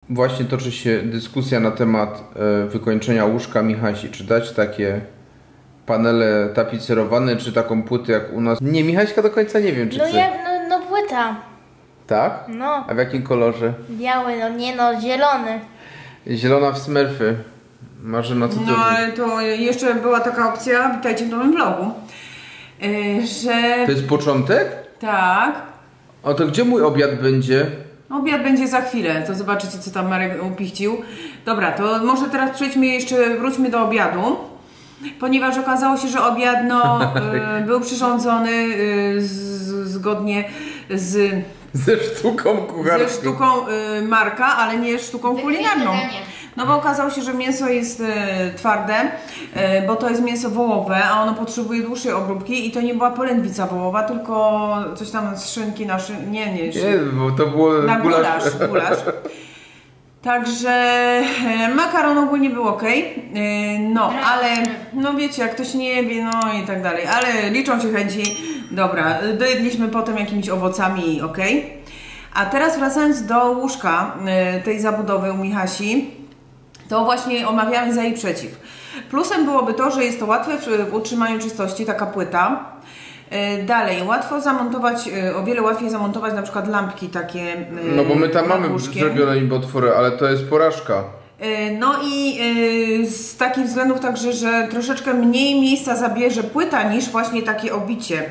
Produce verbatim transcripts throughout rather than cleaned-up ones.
właśnie toczy się dyskusja na temat e, wykończenia łóżka Michasi. Czy dać takie panele tapicerowane, czy taką płytę jak u nas? Nie, Michaśka do końca nie wiem, czy No chce. jak, no, no płyta. Tak? No. A w jakim kolorze? Biały, no nie no, zielony. Zielona w Smurfy. Marzena, co ty? No ale to jeszcze była taka opcja, witajcie w nowym vlogu, yy, że... To jest początek? Tak. A to gdzie mój obiad będzie? Obiad będzie za chwilę, to zobaczycie, co tam Marek upichcił. Dobra, to może teraz przejdźmy jeszcze, wróćmy do obiadu. Ponieważ okazało się, że obiad no, y, był przyrządzony y, z, zgodnie z... Ze sztuką kucharską. Ze sztuką y, Marka, ale nie sztuką kulinarną. No bo okazało się, że mięso jest y, twarde, y, bo to jest mięso wołowe, a ono potrzebuje dłuższej obróbki i to nie była polędwica wołowa, tylko coś tam z szynki na szynki. Nie, nie, Nie, bo to było na gulasz. gulasz. gulasz. Także makaron ogólnie był ok, no ale no wiecie, jak ktoś nie wie, no i tak dalej, ale liczą się chęci. Dobra, dojedliśmy potem jakimiś owocami i ok. A teraz wracając do łóżka tej zabudowy u Michasi, to właśnie omawiamy za i przeciw. Plusem byłoby to, że jest to łatwe w utrzymaniu czystości, taka płyta. Dalej, łatwo zamontować, o wiele łatwiej zamontować na przykład lampki takie. No bo my tam mamy łóżkiem. zrobione nimbotwory, ale to jest porażka. No i z takich względów także, że troszeczkę mniej miejsca zabierze płyta niż właśnie takie obicie,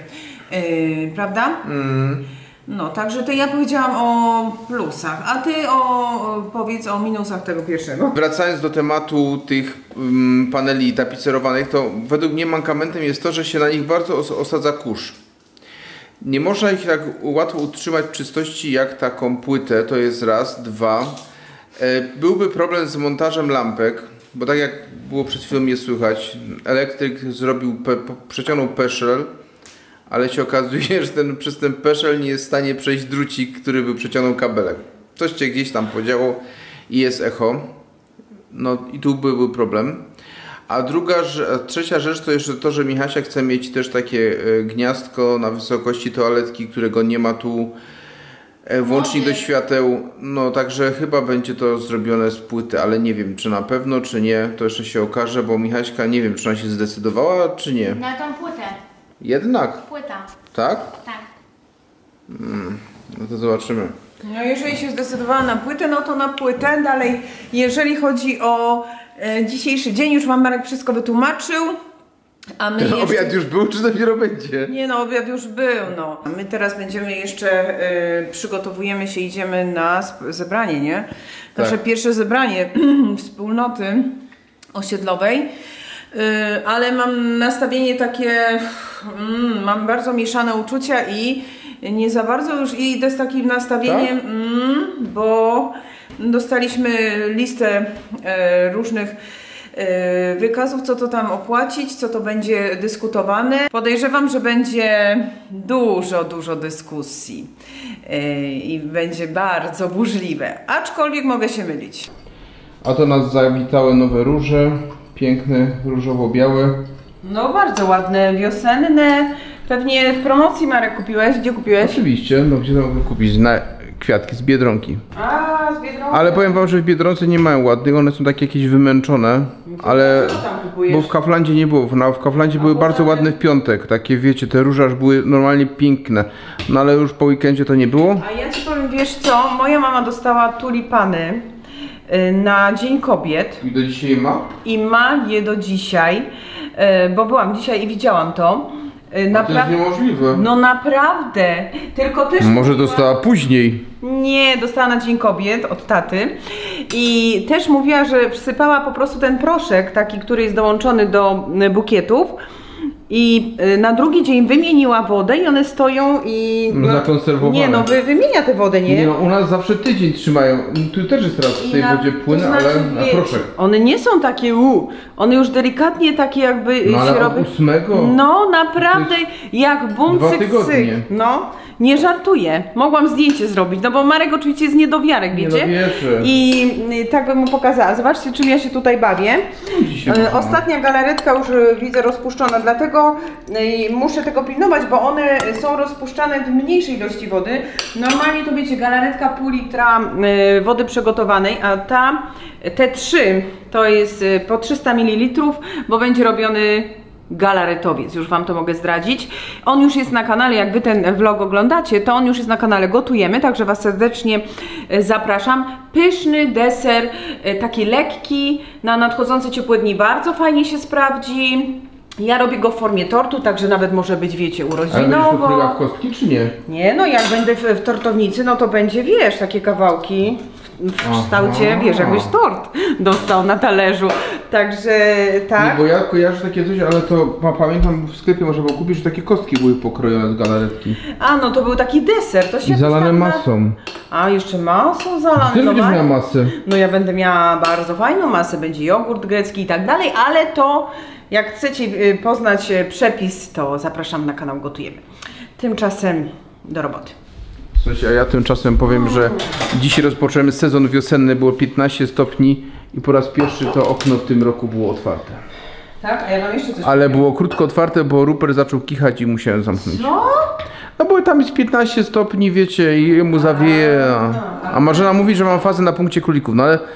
prawda? Mm. No, także to ja powiedziałam o plusach, a ty o, powiedz o minusach tego pierwszego. Wracając do tematu tych um, paneli tapicerowanych, to według mnie mankamentem jest to, że się na nich bardzo os osadza kurz. Nie można ich tak łatwo utrzymać w czystości jak taką płytę, to jest raz, dwa. E, byłby problem z montażem lampek, bo tak jak było przed chwilą je słychać, elektryk zrobił, pe przeciągnął peszel, ale się okazuje, że ten, przez ten peszel nie jest w stanie przejść drucik, który by przeciągnął kabelek. Coś się gdzieś tam podziało i jest echo. No i tu byłby problem. A druga, a trzecia rzecz to jeszcze to, że Michasia chce mieć też takie gniazdko na wysokości toaletki, którego nie ma tu, włącznik do świateł. No także chyba będzie to zrobione z płyty, ale nie wiem czy na pewno, czy nie. To jeszcze się okaże, bo Michaśka nie wiem, czy ona się zdecydowała, czy nie. Na tą płytę. Jednak? Płyta. Tak? Tak. Hmm, no to zobaczymy. No jeżeli się zdecydowała na płytę, no to na płytę. Dalej, jeżeli chodzi o e, dzisiejszy dzień, już wam Marek wszystko wytłumaczył. A my Ten jeszcze... obiad już był, czy dopiero będzie? Nie no, obiad już był, no. A my teraz będziemy jeszcze, e, przygotowujemy się, idziemy na zebranie, nie? Nasze Tak. pierwsze zebranie wspólnoty osiedlowej. Yy, ale mam nastawienie takie, mm, mam bardzo mieszane uczucia i nie za bardzo już idę z takim nastawieniem, tak? mm, bo dostaliśmy listę e, różnych e, wykazów, co to tam opłacić, co to będzie dyskutowane. Podejrzewam, że będzie dużo, dużo dyskusji e, i będzie bardzo burzliwe, aczkolwiek mogę się mylić. A to nas zawitały nowe róże. Piękne, różowo-białe. No bardzo ładne, wiosenne. Pewnie w promocji Marek kupiłeś. Gdzie kupiłeś? Oczywiście, no gdzie to mogę kupić? Na kwiatki z Biedronki. A, z Biedronki. Ale powiem wam, że w Biedronce nie mają ładnych, one są takie jakieś wymęczone. No ale co tam kupujesz? bo w Kauflandzie nie było. No, w Kauflandzie A były bo bardzo tam... ładne w piątek. Takie wiecie, te róże aż były normalnie piękne. No ale już po weekendzie to nie było. A ja ci powiem, wiesz co? Moja mama dostała tulipany na Dzień Kobiet. I do dzisiaj ma? I ma je do dzisiaj, bo byłam dzisiaj i widziałam to. Napra... To jest niemożliwe. No naprawdę. Tylko też... Może dostała później. Nie, dostała na Dzień Kobiet od taty. I też mówiła, że wsypała po prostu ten proszek, taki, który jest dołączony do bukietów. I na drugi dzień wymieniła wodę i one stoją i... No, zakonserwowane. Nie no, wy, wymienia tę wodę, nie? Nie no, u nas zawsze tydzień trzymają. Tu też jest teraz w tej na, wodzie płyn, to znaczy, ale na proszek. One nie są takie u, one już delikatnie takie jakby no, ale się robią. ósmego No naprawdę jak bumcyk cyk. No nie żartuję. Mogłam zdjęcie zrobić, no bo Marek oczywiście jest niedowiarek, wiecie? Nie no, I tak bym mu pokazała. Zobaczcie, czym ja się tutaj bawię. E, ostatnia galaretka już widzę rozpuszczona, dlatego e, muszę tego pilnować, bo one są rozpuszczane w mniejszej ilości wody. Normalnie to wiecie, galaretka pół litra e, wody przygotowanej, a ta, te trzy to jest po trzysta mililitrów, bo będzie robiony galaretowiec, już wam to mogę zdradzić. On już jest na kanale, jak wy ten vlog oglądacie, to on już jest na kanale Gotujemy, także was serdecznie zapraszam. Pyszny deser, taki lekki, na nadchodzące ciepłe dni bardzo fajnie się sprawdzi. Ja robię go w formie tortu, także nawet może być, wiecie, urodzinowo. Ale będziesz pokryła w kostki, czy nie? Nie, no jak będę w, w tortownicy, no to będzie, wiesz, takie kawałki w kształcie, Aha. wiesz, jakbyś tort dostał na talerzu. Także tak. Nie, bo ja kojarzę takie coś, ale to pamiętam w sklepie można było kupić, że takie kostki były pokrojone z galaretki. A, no to był taki deser, to się... I zalane masą. A, jeszcze masą zalane. Ty będziesz miała masę. No ja będę miała bardzo fajną masę, będzie jogurt grecki i tak dalej, ale to jak chcecie poznać przepis, to zapraszam na kanał Gotujemy. Tymczasem do roboty. Słuchajcie, a ja tymczasem powiem, że dzisiaj rozpoczęliśmy sezon wiosenny, było piętnaście stopni i po raz pierwszy to okno w tym roku było otwarte. Tak? A ja mam jeszcze coś. Ale powiem. Było krótko otwarte, bo Rupert zaczął kichać i musiałem zamknąć. No? No bo tam jest piętnaście stopni, wiecie, i mu zawieje. A, a Marzena mówi, że mam fazę na punkcie królików, no ale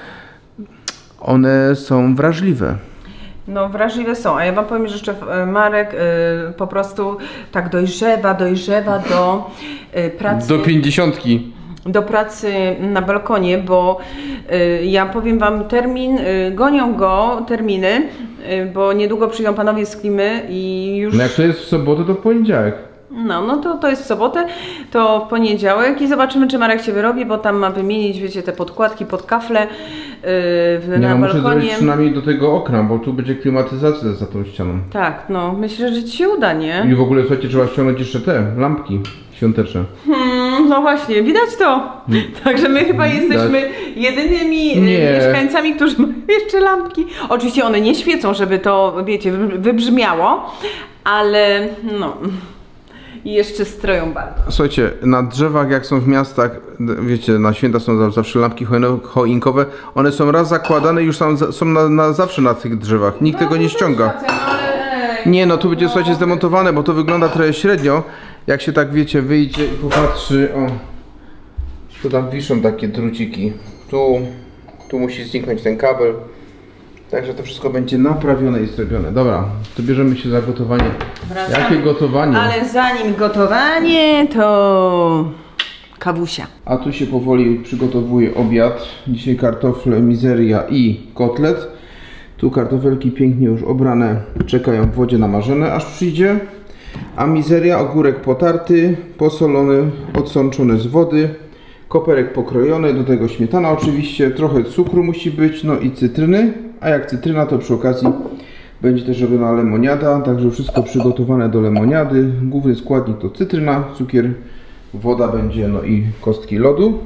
one są wrażliwe. No wrażliwe są, a ja wam powiem, że jeszcze Marek y, po prostu tak dojrzewa, dojrzewa do y, pracy. Do pięćdziesiątki. Do pracy na balkonie, bo y, ja powiem wam termin, y, gonią go terminy, y, bo niedługo przyjdą panowie z klimy i już... No jak to jest w sobotę, to w poniedziałek. No, no to, to jest w sobotę, to w poniedziałek i zobaczymy, czy Marek się wyrobi, bo tam ma wymienić, wiecie, te podkładki pod kafle yy, nie, na no, balkonie. Muszę zrobić przynajmniej do tego okna, bo tu będzie klimatyzacja za tą ścianą. Tak, no myślę, że ci się uda, nie? I w ogóle, słuchajcie, trzeba ściągnąć jeszcze te lampki świąteczne. Hmm, no właśnie, widać to. Hmm. Także my chyba widać. Jesteśmy jedynymi nie. mieszkańcami, którzy mają jeszcze lampki. Oczywiście one nie świecą, żeby to, wiecie, wybrzmiało, ale no... I jeszcze stroją bardzo. Słuchajcie, na drzewach jak są w miastach, wiecie, na święta są zawsze lampki choinkowe, one są raz zakładane i już są, są na, na zawsze na tych drzewach. Nikt no, tego nie ściąga. Racja, no, ale... Nie no, tu będzie, no. słuchajcie, zdemontowane, bo to wygląda trochę średnio. Jak się tak, wiecie, wyjdzie i popatrzy, o, tu tam wiszą takie druciki. Tu, tu musi zniknąć ten kabel. Także to wszystko będzie naprawione i zrobione. Dobra, to bierzemy się za gotowanie. Wracamy. Jakie gotowanie? Ale zanim gotowanie, to kawusia. A tu się powoli przygotowuje obiad. Dzisiaj kartofle, mizeria i kotlet. Tu kartofelki pięknie już obrane, czekają w wodzie na Marzenę, aż przyjdzie. A mizeria, ogórek potarty, posolony, odsączony z wody. Koperek pokrojony, do tego śmietana oczywiście, trochę cukru musi być, no i cytryny. A jak cytryna, to przy okazji będzie też robiona lemoniada, także wszystko przygotowane do lemoniady. Główny składnik to cytryna, cukier, woda będzie, no i kostki lodu.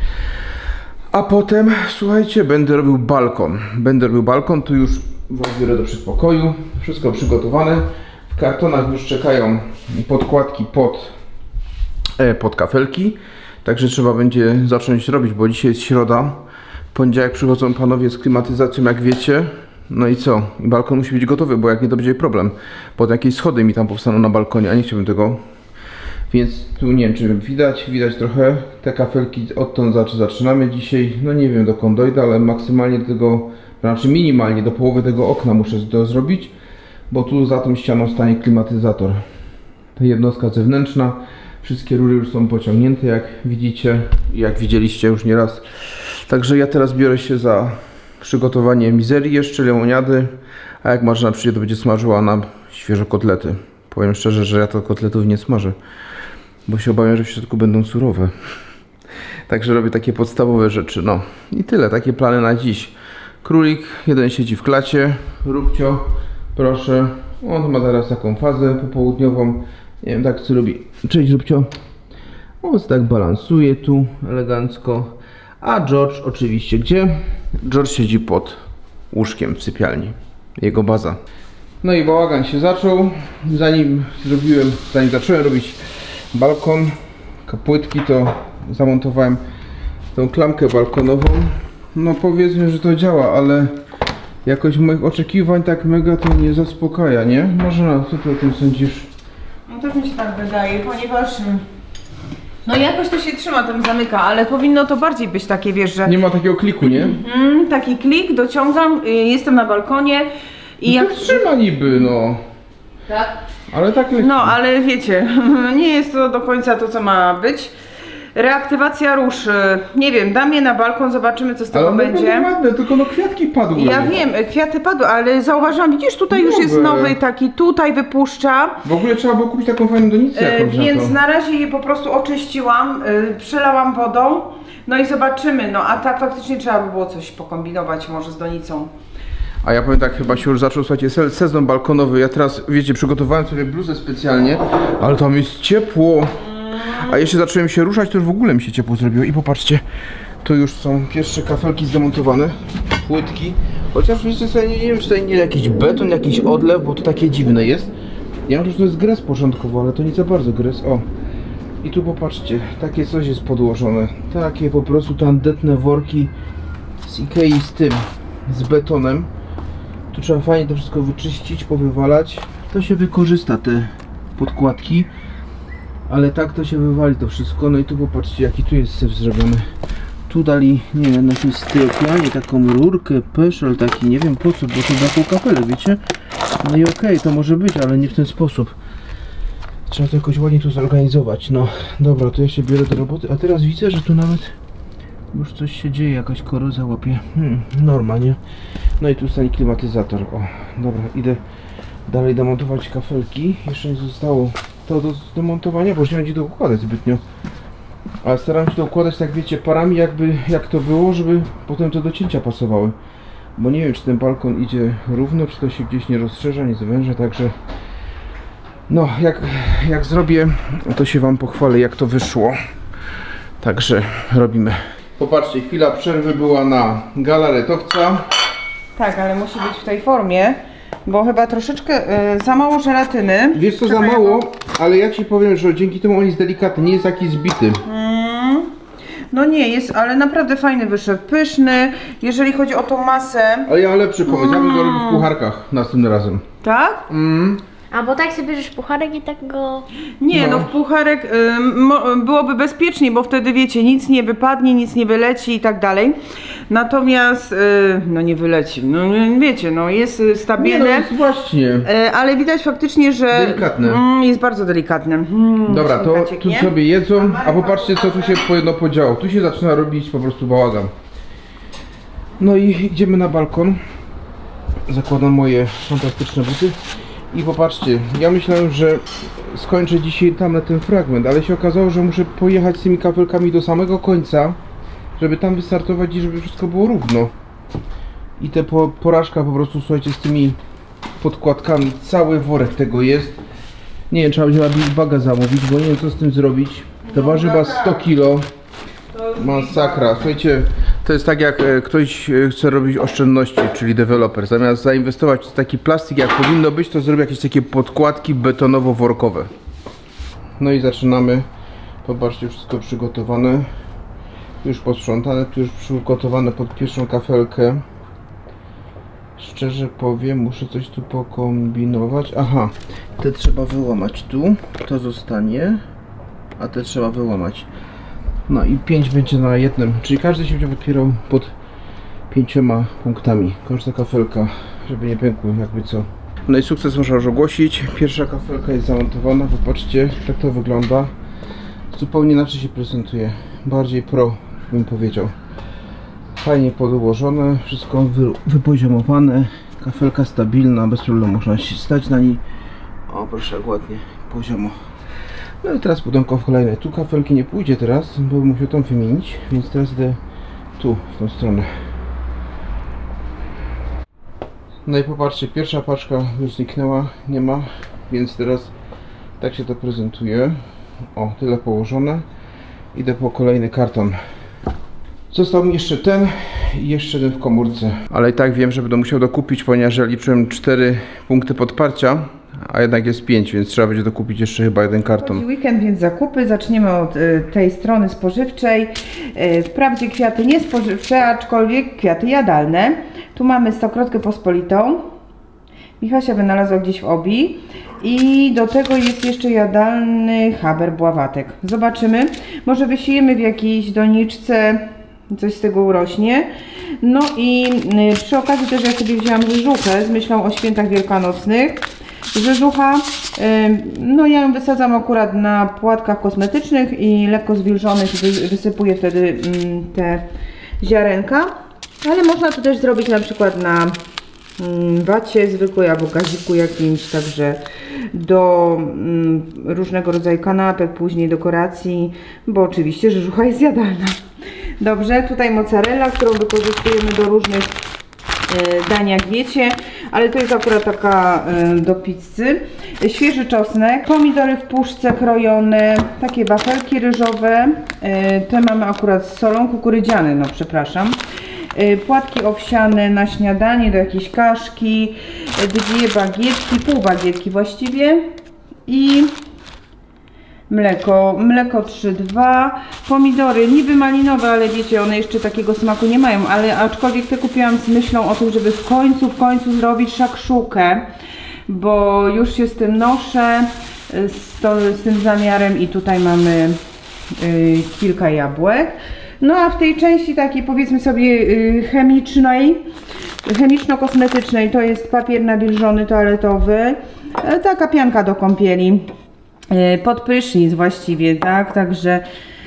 A potem, słuchajcie, będę robił balkon. Będę robił balkon, tu już was biorę do przedpokoju. Wszystko przygotowane. W kartonach już czekają podkładki pod, e, pod kafelki. Także trzeba będzie zacząć robić, bo dzisiaj jest środa. W poniedziałek przychodzą panowie z klimatyzacją, jak wiecie. No i co? I balkon musi być gotowy, bo jak nie, to będzie problem. Pod jakieś schody mi tam powstaną na balkonie, a nie chciałbym tego. Więc tu nie wiem, czy widać, widać trochę. Te kafelki odtąd zaczynamy dzisiaj. No nie wiem dokąd dojdę, ale maksymalnie do tego, znaczy minimalnie do połowy tego okna muszę to zrobić. Bo tu za tą ścianą stanie klimatyzator. To jednostka zewnętrzna. Wszystkie rury już są pociągnięte, jak widzicie, jak widzieliście już nieraz. Także ja teraz biorę się za przygotowanie mizerii, jeszcze lemoniady, a jak Marzena przyjdzie, to będzie smażyła na świeżo kotlety. Powiem szczerze, że ja to kotletów nie smażę, bo się obawiam, że w środku będą surowe. Także robię takie podstawowe rzeczy, no i tyle, takie plany na dziś. Królik, jeden siedzi w klacie, Rubcio, proszę, on ma teraz taką fazę popołudniową. Nie wiem, tak co robi. Cześć Rubcio. On tak balansuje tu elegancko. A George oczywiście gdzie? George siedzi pod łóżkiem w sypialni. Jego baza. No i bałagan się zaczął. Zanim zrobiłem, zanim zacząłem robić balkon, płytki, to zamontowałem tą klamkę balkonową. No powiedzmy, że to działa, ale jakoś moich oczekiwań tak mega to nie zaspokaja, nie? Marzena, co ty o tym sądzisz? No też mi się tak wydaje, ponieważ no jakoś to się trzyma, tam zamyka, ale powinno to bardziej być takie, wiesz, że... Nie ma takiego kliku, nie? Mm, taki klik, dociągam, y, jestem na balkonie i no jak... to trzyma niby, no. Tak? Ale tak lekko. No, ale wiecie, nie jest to do końca to, co ma być. Reaktywacja róż, y, nie wiem, dam je na balkon, zobaczymy, co z tego ale one będzie. będą ładne, tylko no kwiatki padły. Ja wiem, kwiaty padły, ale zauważyłam, widzisz, tutaj już jest nowy taki, tutaj wypuszcza. W ogóle trzeba było kupić taką fajną donicę E, jakąś więc na, to. na razie je po prostu oczyściłam, y, przelałam wodą, no i zobaczymy, no a tak faktycznie trzeba by było coś pokombinować może z donicą. A ja powiem tak, chyba się już zaczął, słuchajcie, se sezon balkonowy. Ja teraz, wiecie, przygotowałem sobie bluzę specjalnie, ale tam jest ciepło. A jeszcze zacząłem się ruszać, to już w ogóle mi się ciepło zrobiło. I popatrzcie, tu już są pierwsze kafelki zdemontowane, płytki. Chociaż wiecie sobie, nie, nie wiem, czy tutaj nie jakiś beton, jakiś odlew, bo to takie dziwne jest. Ja myślę, że to jest gres porządkowo, ale to nie za bardzo gres. O, i tu popatrzcie, takie coś jest podłożone. Takie po prostu tandetne worki z Ikei z tym, z betonem. Tu trzeba fajnie to wszystko wyczyścić, powywalać. To się wykorzysta, te podkładki. Ale tak to się wywali to wszystko. No i tu popatrzcie, jaki tu jest syf zrobiony. Tu dali, nie wiem, na tym styropianie taką rurkę, peszel taki, nie wiem po co, bo to taką kapelę, wiecie? No i okej, okay, to może być, ale nie w ten sposób. Trzeba to jakoś ładnie tu zorganizować. No dobra, to ja się biorę do roboty. A teraz widzę, że tu nawet już coś się dzieje, jakaś korozja łapie. Hmm, norma, nie? No i tu stanie klimatyzator. O, dobra, idę dalej demontować kafelki. Jeszcze nie zostało to do demontowania, bo już nie będzie to układać zbytnio. Ale staram się to układać, tak wiecie, parami jakby, jak to było, żeby potem to do cięcia pasowały. Bo nie wiem, czy ten balkon idzie równo, czy to się gdzieś nie rozszerza, nie zwęża, także... No, jak, jak zrobię, to się wam pochwalę, jak to wyszło. Także robimy. Popatrzcie, chwila przerwy była na galaretowca. Tak, ale musi być w tej formie, bo chyba troszeczkę y, za mało żelatyny. Wiesz co, za mało, ale ja ci powiem, że dzięki temu on jest delikatny, nie jest taki zbity. Mm. No nie jest, ale naprawdę fajny wyszedł, pyszny, jeżeli chodzi o tą masę. Ale ja mam lepszy pomysł, ja bym go robił w pucharkach następnym razem. Tak? Mm. A bo tak sobie bierzesz pucharek i tak go... Nie, no, No. w pucharek y, mo, byłoby bezpieczniej, bo wtedy wiecie, nic nie wypadnie, nic nie wyleci i tak dalej. Natomiast, y, no nie wyleci, no wiecie, no jest y, stabilne. Nie, no jest właśnie. y, ale widać faktycznie, że Delikatne. Mm, jest bardzo delikatne. Mm, Dobra, to śmikaciek, tu nie? sobie jedzą, a popatrzcie, co tu się po jedno podziało. Tu się zaczyna robić po prostu bałagan. No i idziemy na balkon. Zakładam moje fantastyczne buty. I popatrzcie, ja myślałem, że skończę dzisiaj tam na ten fragment, ale się okazało, że muszę pojechać z tymi kafelkami do samego końca, żeby tam wystartować i żeby wszystko było równo. I te po, porażka po prostu, słuchajcie, z tymi podkładkami, cały worek tego jest. Nie wiem, trzeba będzie na Big Baga zamówić, bo nie wiem, co z tym zrobić. To waży chyba sto kilo. Masakra. Słuchajcie, to jest tak, jak e, ktoś e, chce robić oszczędności, czyli deweloper. Zamiast zainwestować w taki plastik, jak powinno być, to zrobi jakieś takie podkładki betonowo-workowe. No i zaczynamy. Popatrzcie, wszystko przygotowane. Już posprzątane, tu już przygotowane pod pierwszą kafelkę. Szczerze powiem, muszę coś tu pokombinować. Aha, te trzeba wyłamać tu, to zostanie, a te trzeba wyłamać. No i pięć będzie na jednym, czyli każdy się będzie podpierał pod pięcioma punktami. Każda kafelka, żeby nie pękło, jakby co. No i sukces można już ogłosić. Pierwsza kafelka jest zamontowana, popatrzcie, tak to wygląda. Zupełnie inaczej się prezentuje, bardziej pro, bym powiedział. Fajnie podłożone, wszystko wy, wypoziomowane, kafelka stabilna, bez problemu można się stać na niej. O, proszę, jak ładnie, poziomo. No i teraz pudełko w kolejne. Tu kafelki nie pójdzie teraz, bo bym musiał tą wymienić, więc teraz idę tu, w tą stronę. No i popatrzcie, pierwsza paczka już zniknęła, nie ma, więc teraz tak się to prezentuje. O, tyle położone. Idę po kolejny karton. Został mi jeszcze ten i jeszcze ten w komórce. Ale i tak wiem, że będę musiał dokupić, ponieważ ja liczyłem cztery punkty podparcia, a jednak jest pięć, więc trzeba będzie dokupić jeszcze chyba jeden karton. Chodzi weekend, więc zakupy. Zaczniemy od y, tej strony spożywczej. Y, wprawdzie kwiaty nie spożywcze, aczkolwiek kwiaty jadalne. Tu mamy stokrotkę pospolitą. Michasia wynalazła gdzieś w obi. I do tego jest jeszcze jadalny haber bławatek. Zobaczymy. Może wysiejemy w jakiejś doniczce, coś z tego urośnie. No i y, przy okazji też ja sobie wzięłam rzeżuchę z myślą o świętach wielkanocnych. Rzeżucha, y, no ja ją wysadzam akurat na płatkach kosmetycznych i lekko zwilżonych, wy, wysypuję wtedy y, te ziarenka. Ale można to też zrobić na przykład na y, wacie zwykłej albo gaziku jakimś, także do y, różnego rodzaju kanapek, później dekoracji, bo oczywiście rzeżucha jest jadalna. Dobrze, tutaj mozzarella, którą wykorzystujemy do różnych e, dań, jak wiecie, ale to jest akurat taka e, do pizzy. Świeży czosnek, pomidory w puszce krojone, takie wafelki ryżowe, e, te mamy akurat z solą, kukurydziane, no przepraszam. E, płatki owsiane na śniadanie, do jakiejś kaszki, e, dwie bagietki, pół bagietki właściwie i mleko, mleko trzy dwa, pomidory niby malinowe, ale wiecie, one jeszcze takiego smaku nie mają, ale aczkolwiek te kupiłam z myślą o tym, żeby w końcu, w końcu zrobić szakszukę, bo już się z tym noszę, z, to, z tym zamiarem i tutaj mamy y, kilka jabłek. No a w tej części takiej, powiedzmy sobie, y, chemicznej, chemiczno-kosmetycznej, to jest papier nawilżony toaletowy, y, taka pianka do kąpieli. Pod prysznic właściwie, tak, także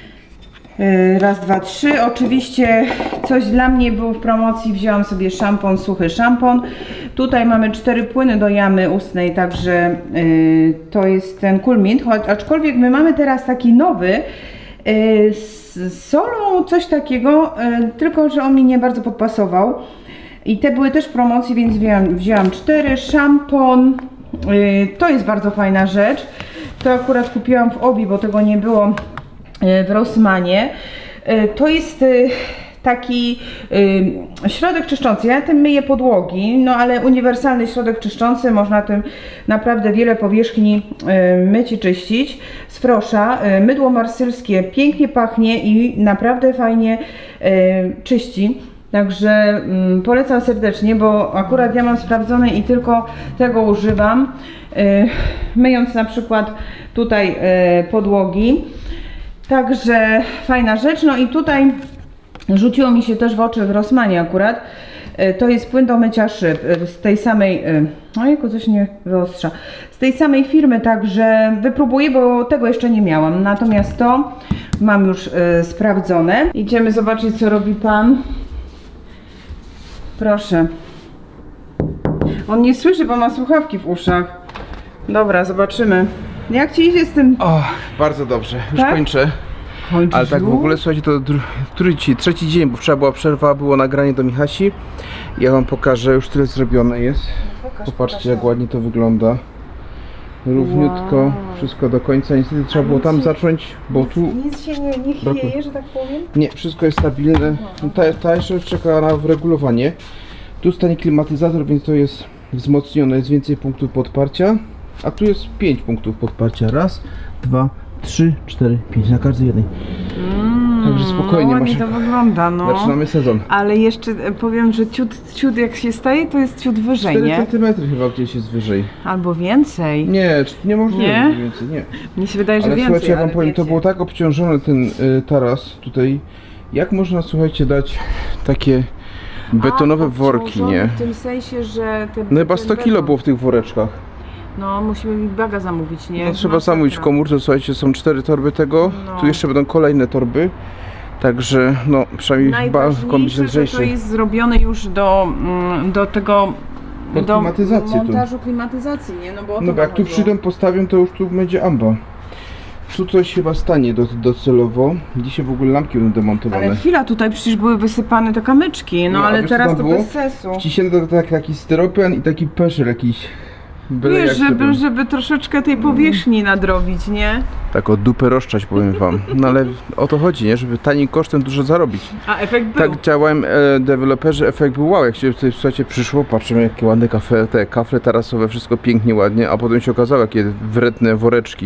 raz, dwa, trzy. Oczywiście coś dla mnie było w promocji, wzięłam sobie szampon, suchy szampon. Tutaj mamy cztery płyny do jamy ustnej, także yy, to jest ten Cool Mint, choć aczkolwiek my mamy teraz taki nowy yy, z solą, coś takiego, yy, tylko że on mi nie bardzo podpasował. I te były też w promocji, więc wzięłam, wzięłam cztery. Szampon, yy, to jest bardzo fajna rzecz. To akurat kupiłam w obi, bo tego nie było w Rossmanie. To jest taki środek czyszczący. Ja tym myję podłogi, no ale uniwersalny środek czyszczący. Można tym naprawdę wiele powierzchni myć i czyścić. Z Frosza. Mydło marsylskie pięknie pachnie i naprawdę fajnie czyści. Także mm, polecam serdecznie, bo akurat ja mam sprawdzone i tylko tego używam, yy, myjąc na przykład tutaj yy, podłogi. Także fajna rzecz. No i tutaj rzuciło mi się też w oczy w Rossmanie akurat. Yy, to jest płyn do mycia szyb yy, z tej samej, yy, no jako coś nie wyostrza, z tej samej firmy, także wypróbuję, bo tego jeszcze nie miałam. Natomiast to mam już yy, sprawdzone. Idziemy zobaczyć, co robi pan. Proszę. On nie słyszy, bo ma słuchawki w uszach. Dobra, zobaczymy. Jak ci idzie z tym? O, bardzo dobrze. Już tak? kończę. Kończysz Ale tak już? w ogóle, słuchajcie, to który dzisiaj? Trzeci dzień, bo wczoraj była przerwa, było nagranie do Michasi. Ja wam pokażę, już tyle zrobione jest. Pokaż, Popatrzcie, pokaż. jak ładnie to wygląda. Równiutko, wow. Wszystko do końca. Niestety trzeba było tam się, zacząć, bo nic, tu... Nic się nie, nie chwieje, że tak powiem? Nie, wszystko jest stabilne. Ta, ta jeszcze czeka na wregulowanie. Tu stanie klimatyzator, więc to jest wzmocnione, jest więcej punktów podparcia. A tu jest pięć punktów podparcia. Raz, dwa, trzy, cztery, pięć na każdej jednej. Mm, Także spokojnie. No, ładnie to wygląda, no. Zaczynamy sezon. Ale jeszcze powiem, że ciut, ciut jak się staje, to jest ciut wyżej, cztery nie? centymetry chyba gdzieś jest wyżej. Albo więcej. Nie, nie możliwe nie? więcej, nie. Mnie się wydaje, że ale więcej. Słuchajcie, ja wam powiem, wiecie. to było tak obciążone ten y, taras tutaj. Jak można, słuchajcie, dać takie betonowe A, worki, nie? W tym sensie, że... Te, No chyba sto kilo beton. było w tych woreczkach. No, musimy Big Baga zamówić, nie? No trzeba zamówić w komórce, słuchajcie, są cztery torby tego, no. Tu jeszcze będą kolejne torby. Także, no, przynajmniej chyba komuś lżejszy. To jest zrobione już do, do tego... Pod do klimatyzacji montażu tu. klimatyzacji, nie? No bo, no bo jak tu przyjdą, postawią, to już tu będzie amba. Tu coś chyba stanie do, docelowo. Dzisiaj w ogóle lampki będą demontowane. Ale chwila, tutaj przecież były wysypane te kamyczki, no, no ale teraz to bez sensu. Wciśnięto tak, taki styropian i taki peszel jakiś Byle Wiesz, jak żeby, sobie- żeby troszeczkę tej powierzchni nadrobić, nie? Tak o dupę rozczać, powiem wam. No ale o to chodzi, nie? Żeby tanim kosztem dużo zarobić. A efekt był. Tak działałem, e, deweloperzy, efekt był wow. Jak się tutaj w słuchajcie przyszło, patrzymy jakie ładne kafe, te kafle tarasowe, wszystko pięknie, ładnie, a potem się okazało jakie wredne woreczki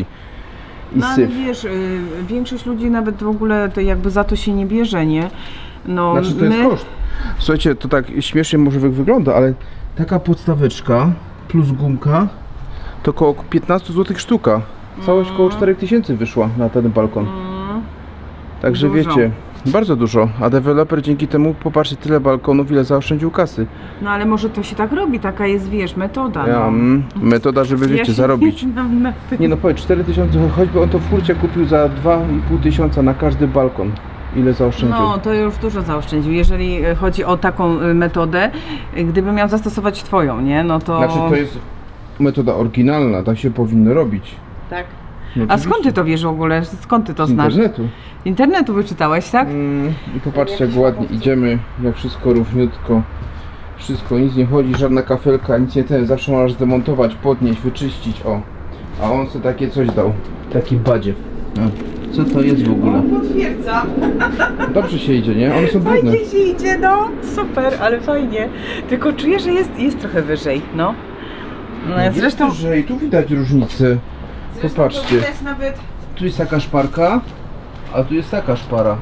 i No ale syf. wiesz, y, większość ludzi nawet w ogóle to jakby za to się nie bierze, nie? No, Znaczy to jest my... koszt. Słuchajcie, to tak śmiesznie może wy- wygląda, ale taka podstaweczka plus gumka to około piętnaście złotych sztuka. Całość około cztery tysiące wyszła na ten balkon. Mm, Także dużo. wiecie, bardzo dużo. A deweloper dzięki temu, popatrzcie, tyle balkonów, ile zaoszczędził kasy. no ale może to się tak robi, taka jest, wiesz, metoda. Ja, no. mm, metoda, żeby Ja wiecie, się zarobić. nie znam na tym. Nie no, powiedz, cztery tysiące, choćby on to w furcie kupił za dwa i pół tysiąca na każdy balkon. Ile zaoszczędził? No, to już dużo zaoszczędził. Jeżeli e, chodzi o taką e, metodę, e, gdyby miał zastosować twoją, nie? No to... Znaczy to jest metoda oryginalna, tak się powinno robić. Tak. No, A skąd ty oczywiście. to wiesz w ogóle? Skąd ty to Z znasz? internetu. Internetu wyczytałeś, tak? Mm, I popatrzcie jak ładnie idziemy, jak wszystko równiutko. Wszystko, nic nie chodzi, żadna kafelka, nic nie ten, zawsze możesz zdemontować, podnieść, wyczyścić, o. A on sobie takie coś dał, taki badziew. No. Co to jest w ogóle? Potwierdza. Dobrze się idzie, nie? One są brudne. Fajnie się idzie, no. Super, ale fajnie. Tylko czuję, że jest, jest trochę wyżej, no. No, zresztą... Że i tu widać różnicę. zresztą Popatrzcie. to widać nawet... Tu jest taka szparka, a tu jest taka szpara.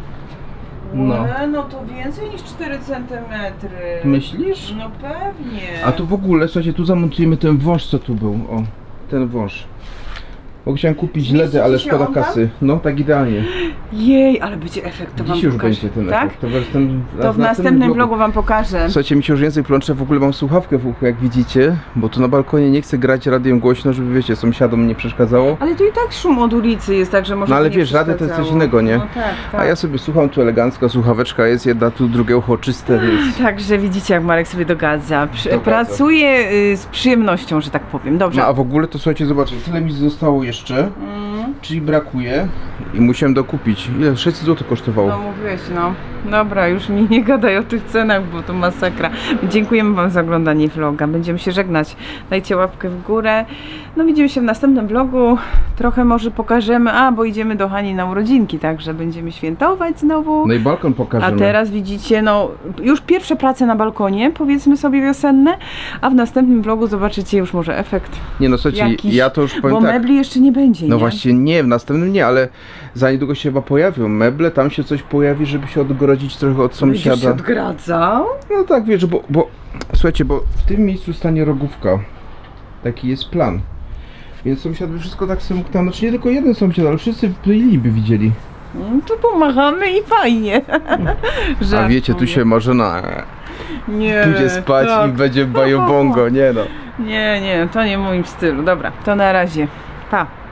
No. No. no to więcej niż cztery centymetry. Myślisz? No pewnie. A tu w ogóle, słuchajcie, tu zamontujemy ten wąż, co tu był. O, ten wąż. Bo chciałem kupić Zmieści ledy, ale ci się szkoda on tam? kasy. No, tak idealnie. Jej, ale będzie efekt, to wam Dziś już pokażę. będzie ten Tak? efekt. To, w ten, To w następnym vlogu wam pokażę. Słuchajcie, mi się już język plącze, w ogóle mam słuchawkę w uchu, jak widzicie. Bo tu na balkonie nie chcę grać radiem głośno, żeby wiecie, sąsiadom nie przeszkadzało. Ale tu i tak szum od ulicy jest, także może No ale nie wiesz, radio to jest coś przeszkadzało. innego, nie? No tak, tak. A ja sobie słucham tu elegancko, słuchaweczka jest jedna, tu drugie ucho czyste, więc... Także widzicie, jak Marek sobie dogadza. Przy, Dogadza. Pracuje y, z przyjemnością, że tak powiem. Dobrze. No a w ogóle to słuchajcie, zobaczcie, tyle mi zostało jeszcze, Mm, czyli brakuje i musiałem dokupić. Ile? sześćset złotych kosztowało. no mówiłeś, no. Dobra, już mi nie gadaj o tych cenach, bo to masakra. Dziękujemy wam za oglądanie vloga. Będziemy się żegnać. Dajcie łapkę w górę. No widzimy się w następnym vlogu. Trochę może pokażemy, a bo idziemy do Hani na urodzinki, także będziemy świętować znowu. No i balkon A pokażemy. teraz widzicie, no już pierwsze prace na balkonie, powiedzmy sobie wiosenne, a w następnym vlogu zobaczycie już może efekt. Nie no słuchajcie, jakiś, ja to już powiem Bo tak. mebli jeszcze nie będzie, No nie? właśnie nie, w następnym nie, ale za niedługo się chyba pojawią meble, tam się coś pojawi, żeby się odgrodzić trochę od Będziesz się sąsiada. odgradzał? No tak, wiesz, bo, bo słuchajcie, bo w tym miejscu stanie rogówka. Taki jest plan. Więc sąsiad by wszystko tak sobie mógł tam, znaczy nie tylko jeden sąsiad, ale wszyscy byli by widzieli. No to pomachamy i fajnie. A wiecie, tu się może na... nie, pójdzie spać tak. i będzie bajobongo, nie no. Nie, nie, to nie w moim stylu. Dobra, to na razie. Pa.